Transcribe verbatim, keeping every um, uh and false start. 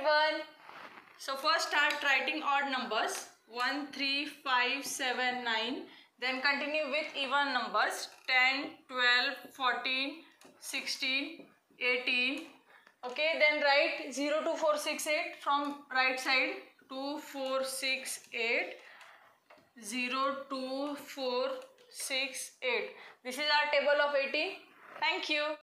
everyone. So first start writing odd numbers one, three, five, seven, nine. Then continue with even numbers ten, twelve, fourteen, sixteen, eighteen. Okay, then write zero, two, four, six, eight from right side. two, four, six, eight. zero, two, four, six, eight. This is our table of eighty. Thank you.